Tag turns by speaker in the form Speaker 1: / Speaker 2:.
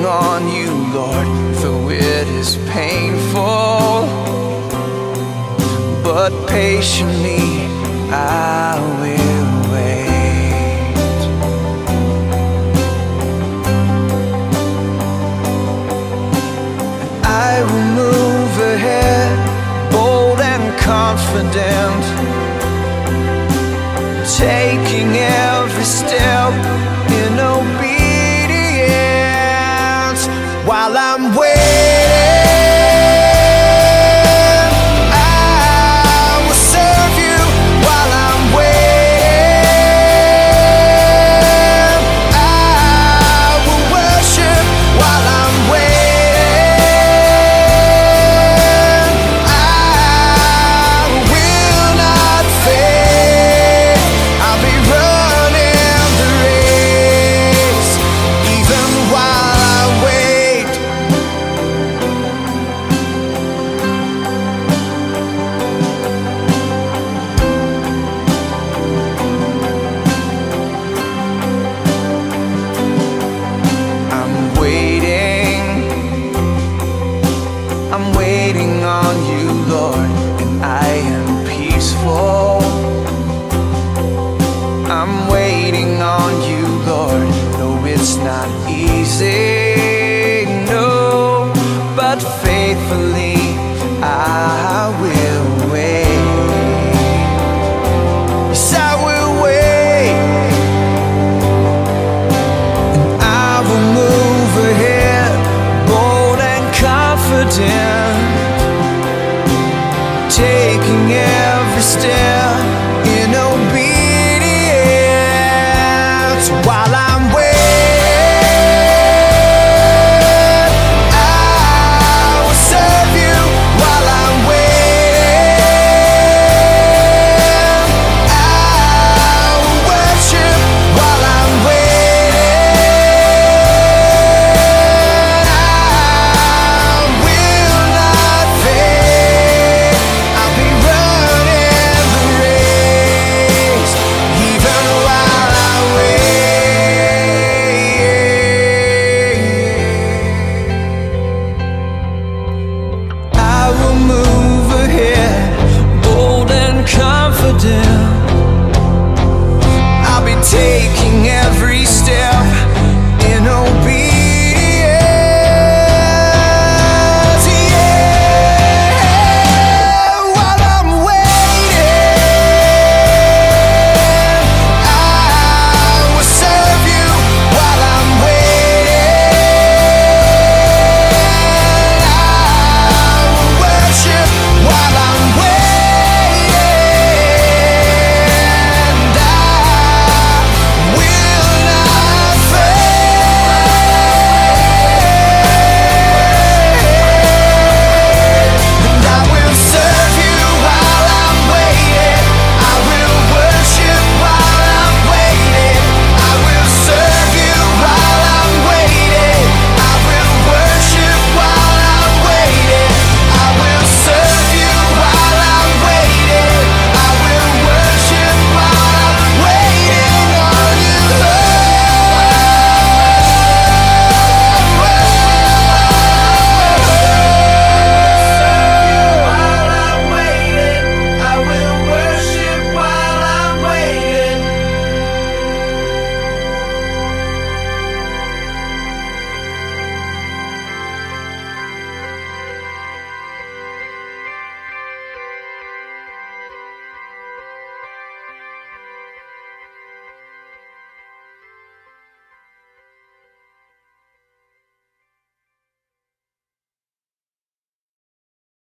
Speaker 1: on you, Lord, though it is painful, but patiently I will wait. And I will move ahead, bold and confident, taking every step in obedience. While I'm waiting, I will serve you. While I'm waiting, I will worship. While I'm waiting, I will not faint. I'll be running the race, even while I wait. I'm waiting on you, Lord, and I am peaceful. I'm waiting on you, Lord, though it's not easy, no, but faithfully I will.